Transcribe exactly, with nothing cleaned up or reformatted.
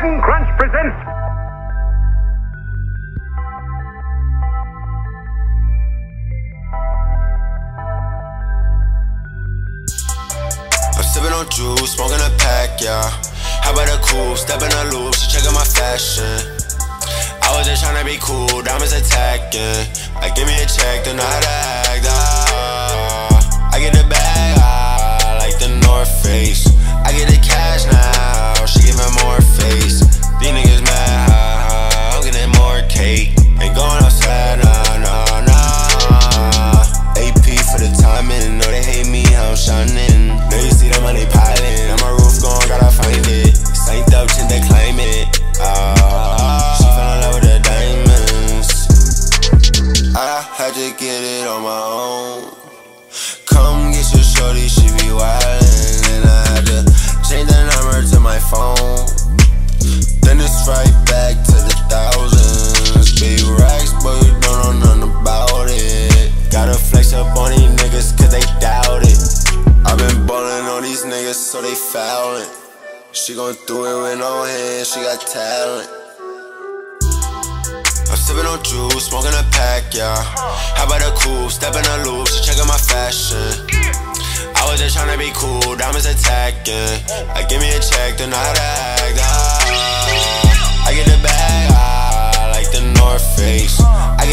Captain Crunch presents... I'm sipping on juice, smoking a pack, yeah. How about a coupe, step in a loop, she checking my fashion. I was just tryna be cool, diamonds attacking. Like, give me a check, don't know how to act, ah. I get the bag, ah, like the North Face. I get the cash now, she giving more face. These niggas mad, ah, I'm getting more cake. Ain't going outside, nah, nah, nah. A P for the timing, know they hate me, how I'm shining. Know you see the money piling, on my roof gone, gotta find it. Saint up, chin they claim it, ah. She fell in love with the diamonds. I had to get it on my own. Come get your shorty, she be wildin'. And I had to change the number to my phone. Then it's right back to the thousands. Big racks, but you don't know nothing about it. Gotta flex up on these niggas cause they doubt it. I been ballin' on these niggas so they foulin'. She gon' do it with no hands, she got talent. I'm sippin' on juice, smoking a pack, yeah. How about a coupe, step in a loop, she checking my fashion. I was just tryna be cool, diamonds attacking. Like, give me a check, don't know how to act, ah. I get the bag, ah, like the North Face. I get